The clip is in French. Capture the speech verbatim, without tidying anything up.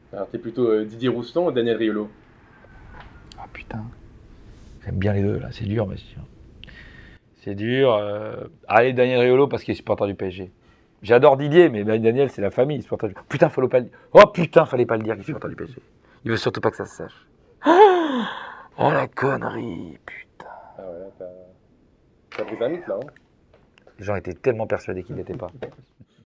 Alors, t'es plutôt euh, Didier Roustan ou Daniel Riolo? Ah putain, j'aime bien les deux là, c'est dur, mais c'est dur. C'est dur. euh, Allez, Daniel Riolo parce qu'il est supporter du P S G. J'adore Didier, mais Daniel, c'est la famille. Il est supporter du... Putain, fallait pas le dire. Oh putain, fallait pas le dire qu'il est supporter du P S G. Il veut surtout pas que ça se sache. Oh la connerie, putain. Ah ouais, là, t'as t'as pris un mythe, là. Hein. Les gens étaient tellement persuadés qu'il l'était pas.